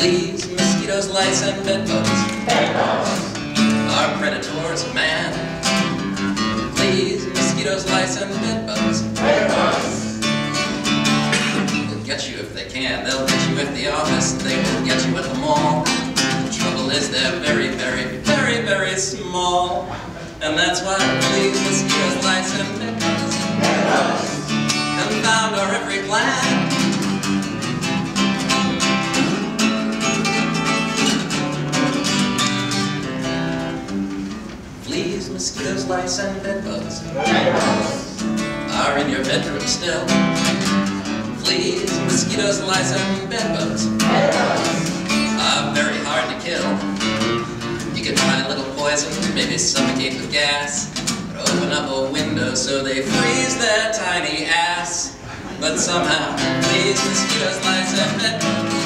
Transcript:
Fleas, mosquitoes, lice, and bedbugs are predators of man. Fleas, mosquitoes, lice, and bedbugs will get you if they can. They'll get you at the office, they will get you at the mall. The trouble is they're very, very, very, very small. And that's why fleas, mosquitoes, lice, and bedbugs confound our every plan. Fleas, mosquitoes, lice, and bedbugs are in your bedroom still. Fleas, mosquitoes, lice, and bedbugs are very hard to kill. You can try a little poison, maybe suffocate with gas, but open up a window so they freeze their tiny ass. But somehow, fleas, mosquitoes, lice, and bedbugs